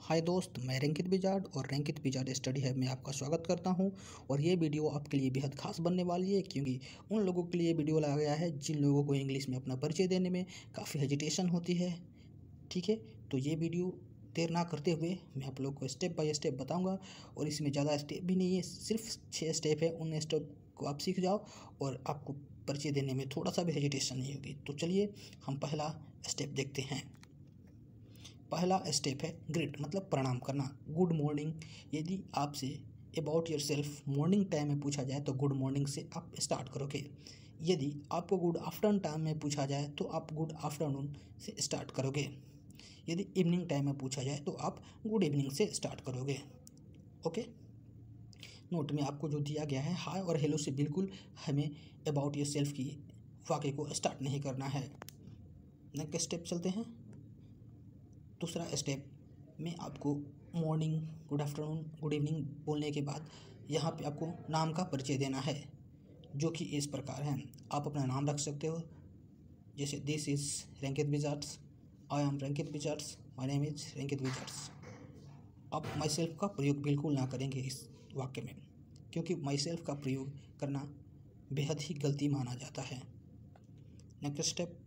हाय दोस्त, मैं रैंकित विजार्ड और रैंकित विजार्ड स्टडी हब में आपका स्वागत करता हूं। और ये वीडियो आपके लिए बेहद खास बनने वाली है, क्योंकि उन लोगों के लिए वीडियो लाया गया है जिन लोगों को इंग्लिश में अपना परिचय देने में काफ़ी हेजिटेशन होती है। ठीक है, तो ये वीडियो देर ना करते हुए मैं आप लोग को स्टेप बाय स्टेप बताऊँगा। और इसमें ज़्यादा स्टेप भी नहीं है, सिर्फ 6 स्टेप है। उन स्टेप को आप सीख जाओ और आपको परिचय देने में थोड़ा सा भी हेजिटेशन नहीं होगी। तो चलिए हम पहला स्टेप देखते हैं। पहला स्टेप है ग्रीट, मतलब प्रणाम करना। Good morning. यदि आपसे about yourself morning time में पूछा जाए तो गुड मॉर्निंग से आप स्टार्ट करोगे। यदि आपको गुड आफ्टरनून टाइम में पूछा जाए तो आप गुड आफ्टरनून से स्टार्ट करोगे। यदि इवनिंग टाइम में पूछा जाए तो आप गुड इवनिंग से स्टार्ट करोगे। ओके, नोट में आपको जो दिया गया है हाय और हेलो से बिल्कुल हमें अबाउट योर सेल्फ की वाक्य को स्टार्ट नहीं करना है। नेक्स्ट स्टेप चलते हैं। दूसरा स्टेप में आपको morning, good afternoon, good evening बोलने के बाद यहाँ पे आपको नाम का परिचय देना है, जो कि इस प्रकार है। आप अपना नाम रख सकते हो, जैसे this is Rankit wizards, I am Rankit wizards, my name is Rankit wizards. आप माई सेल्फ का प्रयोग बिल्कुल ना करेंगे इस वाक्य में, क्योंकि माई सेल्फ का प्रयोग करना बेहद ही गलती माना जाता है। नेक्स्ट स्टेप,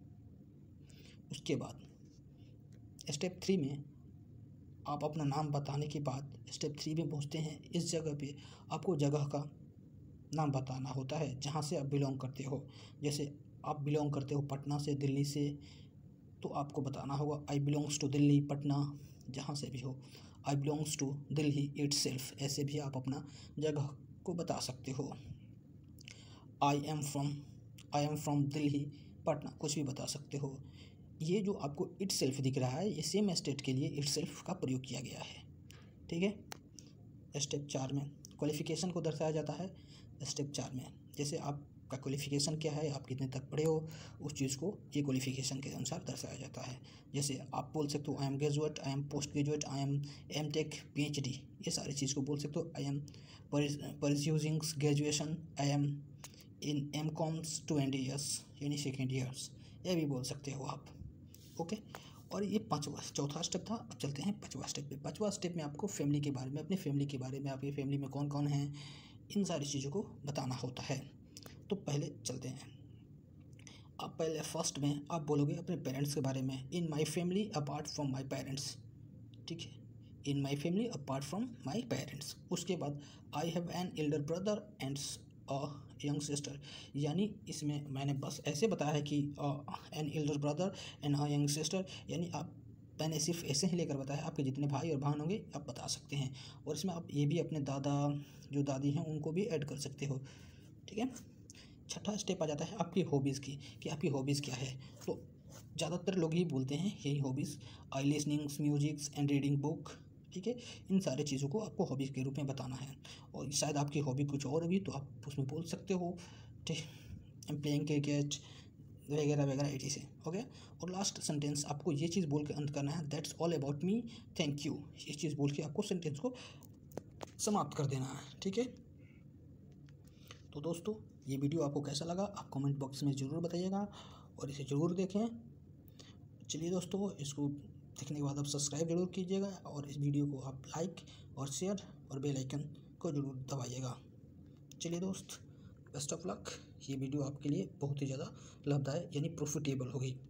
उसके बाद स्टेप 3 में आप अपना नाम बताने के बाद स्टेप 3 में पहुँचते हैं। इस जगह पे आपको जगह का नाम बताना होता है जहाँ से आप बिलोंग करते हो। जैसे आप बिलोंग करते हो पटना से, दिल्ली से, तो आपको बताना होगा I belongs to Delhi, Patna, जहाँ से भी हो। I belongs to Delhi itself, ऐसे भी आप अपना जगह को बता सकते हो। I am from Delhi, Patna, कुछ भी बता सकते हो। ये जो आपको इट सेल्फ दिख रहा है, ये सेम स्टेट के लिए इट सेल्फ का प्रयोग किया गया है। ठीक है। स्टेप 4 में क्वालिफिकेशन को दर्शाया जाता है। स्टेप 4 में जैसे आपका क्वालिफिकेशन क्या है, आप कितने तक पढ़े हो, उस चीज़ को ये क्वालिफिकेशन के अनुसार दर्शाया जाता है। जैसे आप बोल सकते हो I am graduate, I am post graduate, I am MTech, PhD, ये सारी चीज़ को बोल सकते हो। I am pursuing graduation, I am in M coms 2 years, यानी सेकेंड ईयर्स, ये भी बोल सकते हो आप। ओके, और ये चौथा स्टेप था। अब चलते हैं 5वां स्टेप पे। 5वां स्टेप में आपको फैमिली के बारे में, अपनी फैमिली के बारे में, आपकी फैमिली में कौन कौन हैं, इन सारी चीज़ों को बताना होता है। तो पहले चलते हैं। आप पहले फर्स्ट में आप बोलोगे अपने पेरेंट्स के बारे में, in my family apart from my parents. ठीक है, in my family apart from my parents. उसके बाद I have an elder brother and young sister, यानी इसमें मैंने बस ऐसे बताया है कि an elder brother and a young sister, यानी मैंने सिर्फ ऐसे ही लेकर बताया। आपके जितने भाई और बहन होंगे आप बता सकते हैं। और इसमें आप ये भी अपने दादा जो दादी हैं उनको भी ऐड कर सकते हो। ठीक है। छठा स्टेप आ जाता है आपकी हॉबीज़ की, कि आपकी हॉबीज़ क्या है। तो ज़्यादातर लोग ही बोलते हैं यही hobbies, I listenings musics and reading book. ठीक है, इन सारे चीज़ों को आपको हॉबीज़ के रूप में बताना है। और शायद आपकी हॉबी कुछ और भी, तो आप उसमें बोल सकते हो। ठीक, प्लेइंग क्रिकेट वगैरह वगैरह, ऐसी से हो गया। और लास्ट सेंटेंस आपको ये चीज़ बोल के अंत करना है, that's all about me, thank you. ये चीज़ बोल के आपको सेंटेंस को समाप्त कर देना है। ठीक है। तो दोस्तों, ये वीडियो आपको कैसा लगा आप कमेंट बॉक्स में ज़रूर बताइएगा और इसे ज़रूर देखें। चलिए दोस्तों, इसको देखने के बाद आप सब्सक्राइब जरूर कीजिएगा और इस वीडियो को आप लाइक और शेयर और बेल आइकन को जरूर दबाइएगा। चलिए दोस्त, बेस्ट ऑफ लक। ये वीडियो आपके लिए बहुत ही ज़्यादा लाभदायक यानी प्रॉफिटेबल होगी।